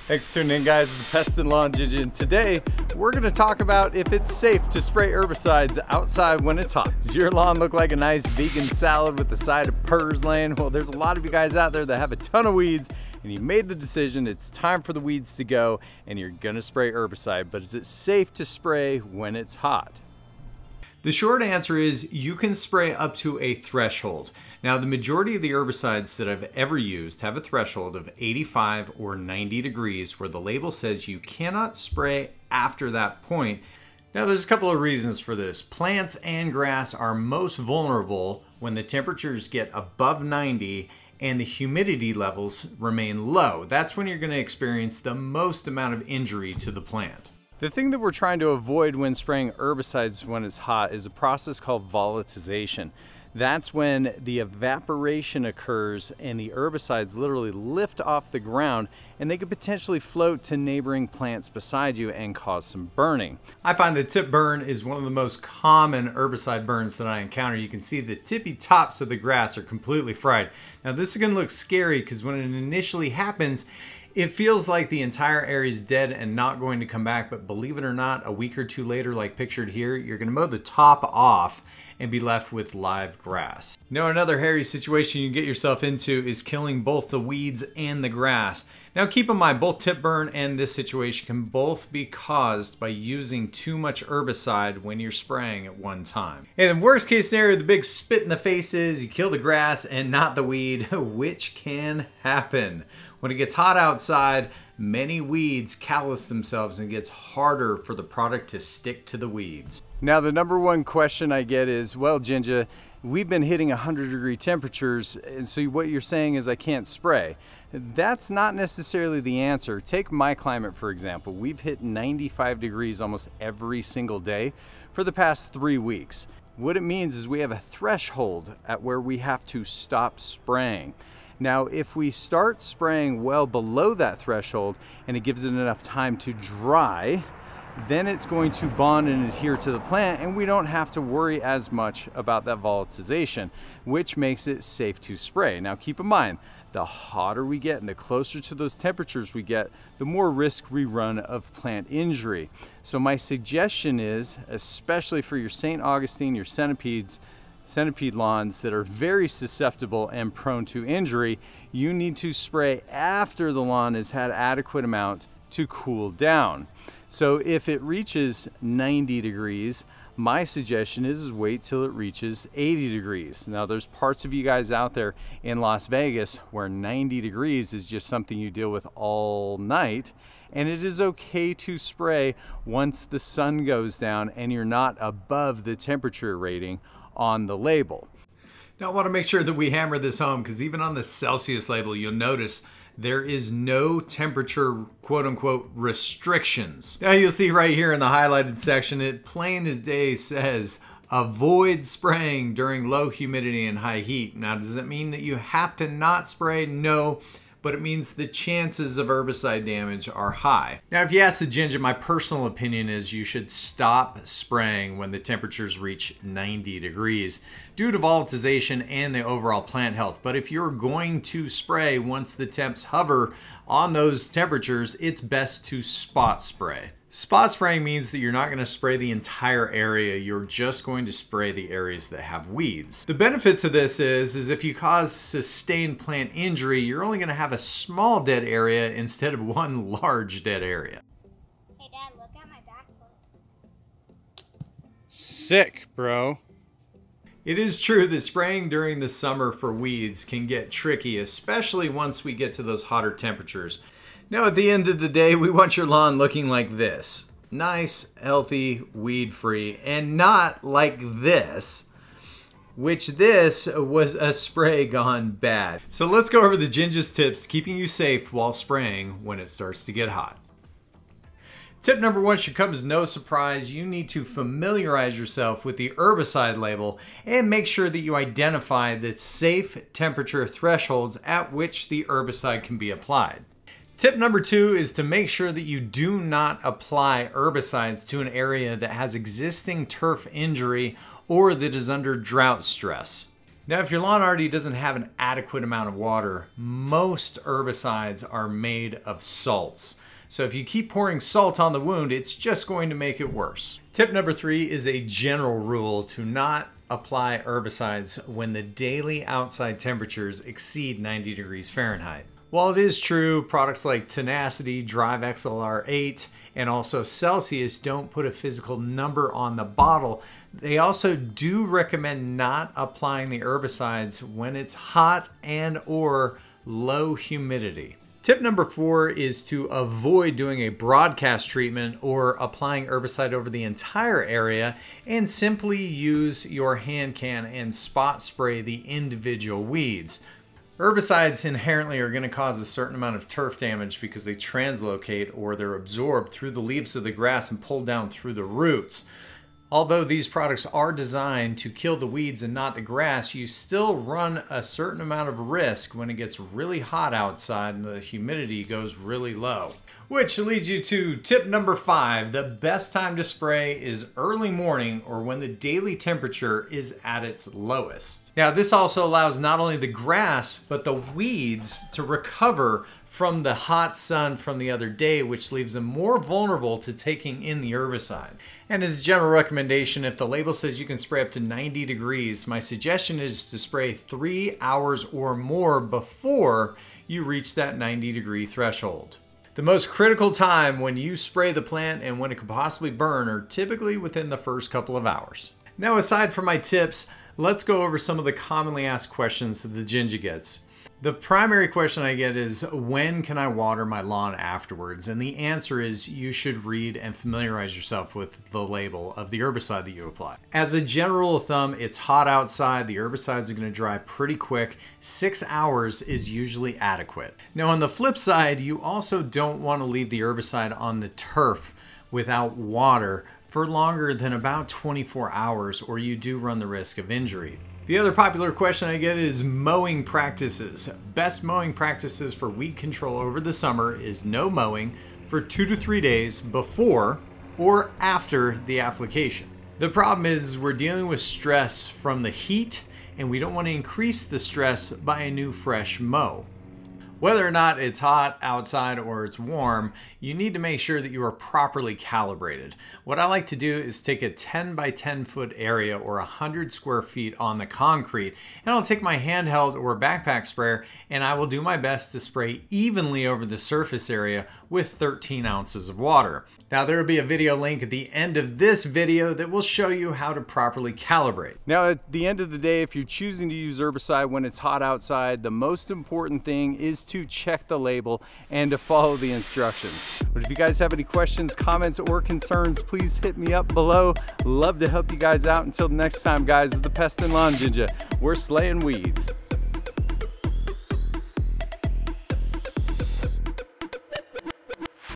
Thanks for tuning in, guys. The Pest and Lawn Ginja, and today we're going to talk about if it's safe to spray herbicides outside when it's hot. Does your lawn look like a nice vegan salad with a side of purslane? Well, there's a lot of you guys out there that have a ton of weeds, and you made the decision it's time for the weeds to go, and you're going to spray herbicide. But is it safe to spray when it's hot? The short answer is you can spray up to a threshold. Now, the majority of the herbicides that I've ever used have a threshold of 85 or 90 degrees where the label says you cannot spray after that point. Now, there's a couple of reasons for this. Plants and grass are most vulnerable when the temperatures get above 90 and the humidity levels remain low. That's when you're going to experience the most amount of injury to the plant. The thing that we're trying to avoid when spraying herbicides when it's hot is a process called volatilization. That's when the evaporation occurs and the herbicides literally lift off the ground and they could potentially float to neighboring plants beside you and cause some burning. I find the tip burn is one of the most common herbicide burns that I encounter. You can see the tippy tops of the grass are completely fried. Now, this is going to look scary because when it initially happens, it feels like the entire area is dead and not going to come back, but believe it or not, a week or two later, like pictured here, you're going to mow the top off and be left with live grass. Now, another hairy situation you get yourself into is killing both the weeds and the grass. Now, keep in mind, both tip burn and this situation can both be caused by using too much herbicide when you're spraying at one time. And the worst case scenario, the big spit in the face is you kill the grass and not the weed, which can happen. When it gets hot outside, many weeds callus themselves and it gets harder for the product to stick to the weeds. Now, the number one question I get is, well, Ginja, we've been hitting 100-degree temperatures, and so what you're saying is I can't spray. That's not necessarily the answer. Take my climate, for example. We've hit 95 degrees almost every single day for the past 3 weeks. What it means is we have a threshold at where we have to stop spraying. Now, if we start spraying well below that threshold and it gives it enough time to dry, then it's going to bond and adhere to the plant and we don't have to worry as much about that volatilization, which makes it safe to spray. Now, keep in mind, the hotter we get and the closer to those temperatures we get, the more risk we run of plant injury. So my suggestion is, especially for your St. Augustine, your centipede lawns that are very susceptible and prone to injury, you need to spray after the lawn has had adequate amount to cool down. So if it reaches 90 degrees, my suggestion is wait till it reaches 80 degrees. Now, there's parts of you guys out there in Las Vegas where 90 degrees is just something you deal with all night, and it is okay to spray once the sun goes down and you're not above the temperature rating on the label. Now, I want to make sure that we hammer this home because even on the Celsius label, you'll notice there is no temperature quote-unquote restrictions. Now, you'll see right here in the highlighted section, it plain as day says avoid spraying during low humidity and high heat. Now, does it mean that you have to not spray? No. But it means the chances of herbicide damage are high. Now, if you ask the Ginja, my personal opinion is you should stop spraying when the temperatures reach 90 degrees due to volatilization and the overall plant health. But if you're going to spray once the temps hover on those temperatures, it's best to spot spray. Spot spraying means that you're not going to spray the entire area, you're just going to spray the areas that have weeds. The benefit to this is if you cause sustained plant injury, you're only going to have a small dead area instead of one large dead area. Hey Dad, look at my back foot. Sick, bro. It is true that spraying during the summer for weeds can get tricky, especially once we get to those hotter temperatures. Now, at the end of the day, we want your lawn looking like this. Nice, healthy, weed-free, and not like this, which this was a spray gone bad. So let's go over the Ginja's tips keeping you safe while spraying when it starts to get hot. Tip number one should come as no surprise. You need to familiarize yourself with the herbicide label and make sure that you identify the safe temperature thresholds at which the herbicide can be applied. Tip number two is to make sure that you do not apply herbicides to an area that has existing turf injury or that is under drought stress. Now, if your lawn already doesn't have an adequate amount of water, most herbicides are made of salts. So if you keep pouring salt on the wound, it's just going to make it worse. Tip number 3 is a general rule to not apply herbicides when the daily outside temperatures exceed 90 degrees Fahrenheit. While it is true, products like Tenacity, Drive XLR8, and also Celsius don't put a physical number on the bottle, they also do recommend not applying the herbicides when it's hot and or low humidity. Tip number 4 is to avoid doing a broadcast treatment or applying herbicide over the entire area, and simply use your hand can and spot spray the individual weeds. Herbicides inherently are going to cause a certain amount of turf damage because they translocate or they're absorbed through the leaves of the grass and pulled down through the roots. Although these products are designed to kill the weeds and not the grass, you still run a certain amount of risk when it gets really hot outside and the humidity goes really low. Which leads you to tip number 5. The best time to spray is early morning or when the daily temperature is at its lowest. Now, this also allows not only the grass, but the weeds to recover from the hot sun from the other day, which leaves them more vulnerable to taking in the herbicide. And as a general recommendation, if the label says you can spray up to 90 degrees, my suggestion is to spray 3 hours or more before you reach that 90-degree threshold. The most critical time when you spray the plant and when it could possibly burn are typically within the first couple of hours. Now, aside from my tips, let's go over some of the commonly asked questions that the Ginja gets. The primary question I get is, when can I water my lawn afterwards? And the answer is you should read and familiarize yourself with the label of the herbicide that you apply. As a general rule of thumb, it's hot outside, the herbicides are going to dry pretty quick. 6 hours is usually adequate. Now, on the flip side, you also don't want to leave the herbicide on the turf without water for longer than about 24 hours, or you do run the risk of injury. The other popular question I get is mowing practices. Best mowing practices for weed control over the summer is no mowing for 2 to 3 days before or after the application. The problem is we're dealing with stress from the heat, and we don't want to increase the stress by a new fresh mow. Whether or not it's hot outside or it's warm, you need to make sure that you are properly calibrated. What I like to do is take a 10 by 10 foot area or 100 square feet on the concrete, and I'll take my handheld or backpack sprayer and I will do my best to spray evenly over the surface area with 13 ounces of water. Now, there will be a video link at the end of this video that will show you how to properly calibrate. Now, at the end of the day, if you're choosing to use herbicide when it's hot outside, the most important thing is to check the label and to follow the instructions. But if you guys have any questions, comments, or concerns, please hit me up below. Love to help you guys out. Until next time, guys, this is the Pest and Lawn Ginja. We're slaying weeds.